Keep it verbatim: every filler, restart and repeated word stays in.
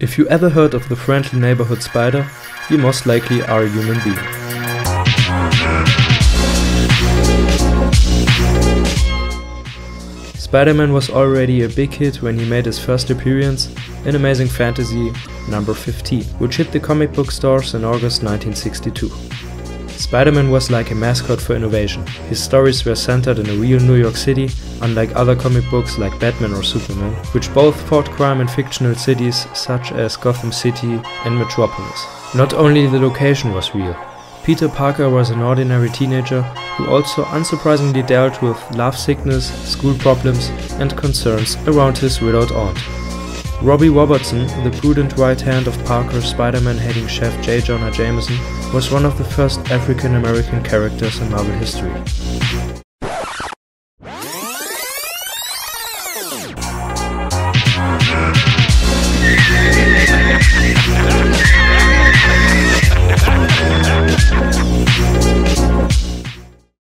If you ever heard of the friendly neighborhood spider, you most likely are a human being. Spider-Man was already a big hit when he made his first appearance in Amazing Fantasy number fifteen, which hit the comic book stores in August nineteen sixty-two. Spider-Man was like a mascot for innovation. His stories were centered in a real New York City, unlike other comic books like Batman or Superman, which both fought crime in fictional cities such as Gotham City and Metropolis. Not only the location was real. Peter Parker was an ordinary teenager who also unsurprisingly dealt with love sickness, school problems, and concerns around his widowed aunt. Robbie Robertson, the prudent right hand of Parker's Spider-Man hating chef J. Jonah Jameson, was one of the first African American characters in Marvel history.